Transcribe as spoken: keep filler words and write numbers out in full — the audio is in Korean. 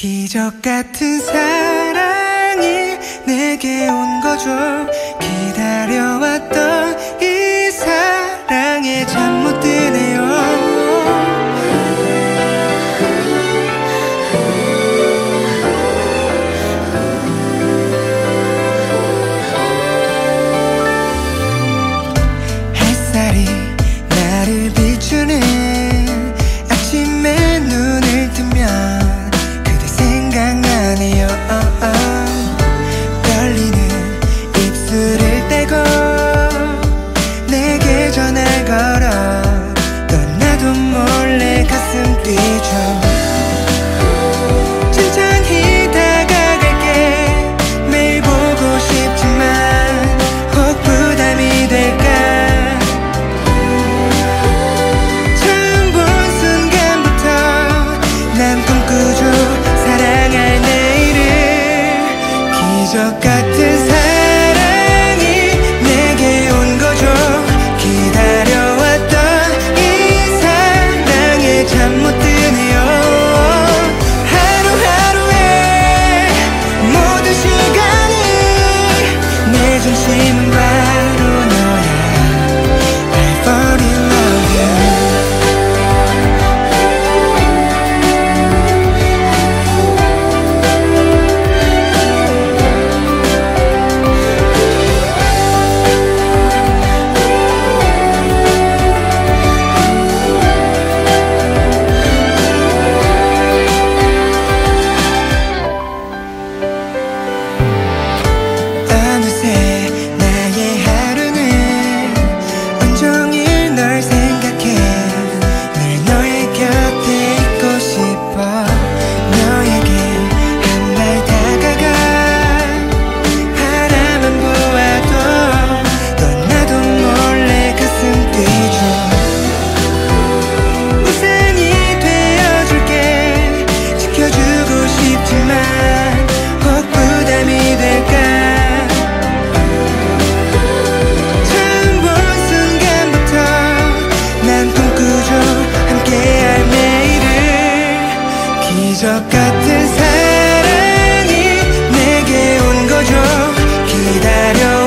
기적 같은 사랑이 내게 온 거죠. 기다려왔던 이 사랑에 잠 못 드네요. 햇살이 나를 비추는 아침에 눈을 뜨면 그대 생각나네요. 떨리는 입술을 떼고 내게 전화 걸어 떠나도 몰래 가슴 뛰죠. 천천히 다가갈게. 매일 보고 싶지만 혹 부담이 될까. 처음 본 순간부터 난 꿈꾸죠. 사랑할 내일을. 기적 같은 사랑이 내게 온 거죠. 기다려왔던 이 사랑에 잠 못 드네요. 하루하루에 모든 시간이 내 중심은 바로 너야. I fall in love you. 어느새 나의 하루는 온종일 널 생각해. 늘 너의 곁에 있고 싶어. 너에게 한 발 다가가 바라만 보아도 떠나도 몰래 가슴 뛰죠. 우산이 되어줄게. 지켜주고 싶지만 혹 부담이 될까. 처음 본 순간부터 난 꿈꾸죠. 함께할 매일을. 기적 같은 사랑이 내게 온 거죠. 기다려